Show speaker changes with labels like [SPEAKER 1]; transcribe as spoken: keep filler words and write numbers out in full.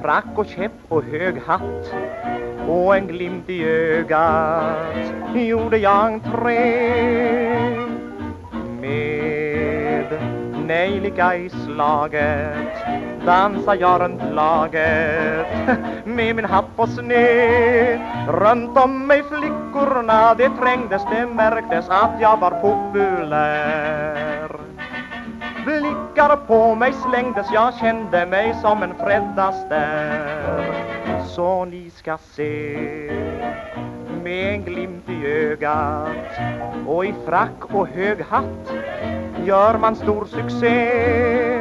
[SPEAKER 1] frack och käpp och hög hatt och en glimt i ögat gjorde jag entré. Med nejlika i slaget dansar jag runt laget med min hatt på sned. Runt om mig flickorna, det trängdes, det märktes att jag var populär. Blickar på mig slängdes, jag kände mig som en Fred Astaire. Så ni ska se, med en glimt i ögat och i frack och hög hatt gör man stor succé.